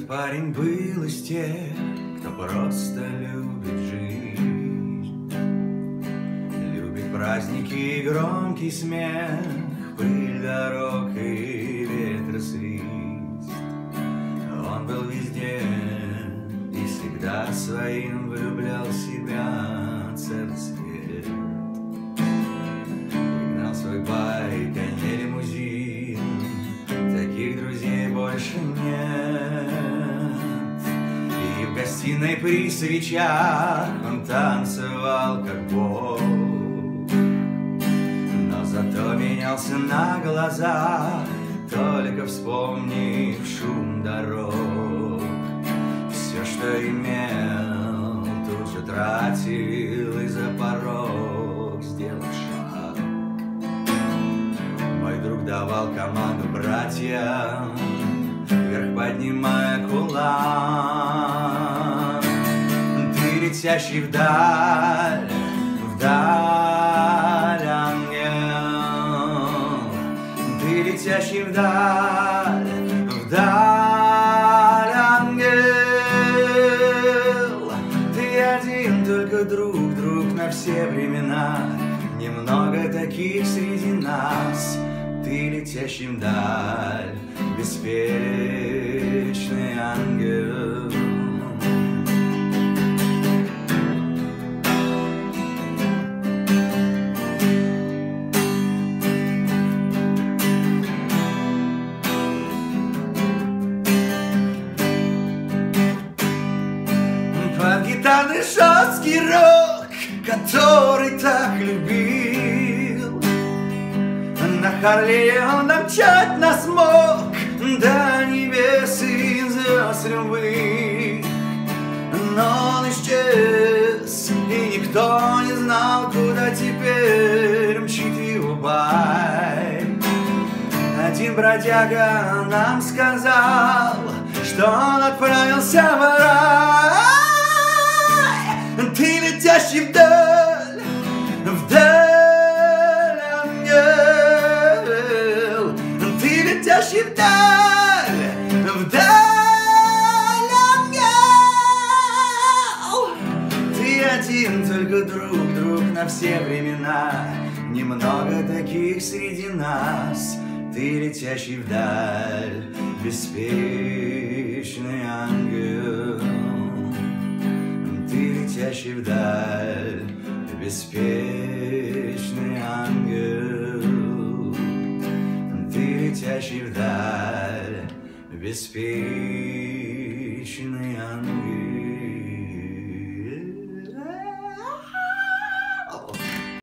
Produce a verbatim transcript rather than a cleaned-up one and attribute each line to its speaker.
Speaker 1: Этот парень был из тех, кто просто любит жизнь, любит праздники и громкий смех, пыль дорог и ветра свист. Он был везде и всегда своим влюблял в себя целый свет. И гнал свой байк, а не лимузин, таких друзей больше нет. И в гостиной при свечах он танцевал как бог, но зато менялся на глазах, только вспомнив шум дорог. Все, что имел, тут же тратил, и за порог сделал шаг. Мой друг давал команду братьям, вверх поднимая кулак. Ты летящий вдаль, вдаль ангел, ты летящий вдаль, вдаль ангел. Ты один только друг, друг на все времена, немного таких среди нас. Ты летящий вдаль, беспечный ангел. Под гитарный жесткий рок, который так любил, на Харлее он домчать нас мог до небес и звезд любви. Но он исчез, и никто не знал, куда теперь мчит его байк. Один бродяга нам сказал, что он отправился в рай. Ты летящий вдаль, вдаль ангел, ты летящий вдаль, вдаль ангел. Ты один только друг, друг на все времена, немного таких среди нас. Ты летящий вдаль, беспечный ангел. Ты летящий вдаль, беспечный ангел. Ты летящий вдаль, беспечный ангел.